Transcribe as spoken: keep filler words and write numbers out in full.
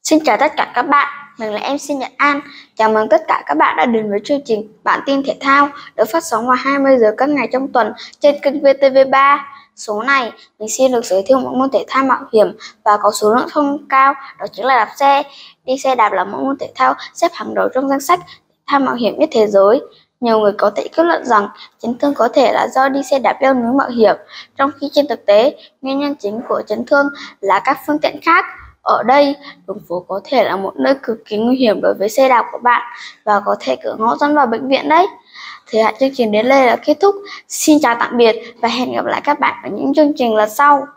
Xin chào tất cả các bạn, mình là em xê Nhật An. Chào mừng tất cả các bạn đã đến với chương trình Bản tin thể thao được phát sóng vào hai mươi giờ các ngày trong tuần trên kênh vê tê vê ba. Số này, mình xin được giới thiệu một môn thể thao mạo hiểm và có số lượng thông cao, đó chính là đạp xe. Đi xe đạp là một môn thể thao xếp hàng đầu trong danh sách thể thao mạo hiểm nhất thế giới. Nhiều người có thể kết luận rằng chấn thương có thể là do đi xe đạp leo núi mạo hiểm, trong khi trên thực tế, nguyên nhân chính của chấn thương là các phương tiện khác. Ở đây, đường phố có thể là một nơi cực kỳ nguy hiểm đối với xe đạp của bạn và có thể cửa ngõ dẫn vào bệnh viện đấy. Thời hạn chương trình đến đây là kết thúc. Xin chào tạm biệt và hẹn gặp lại các bạn ở những chương trình lần sau.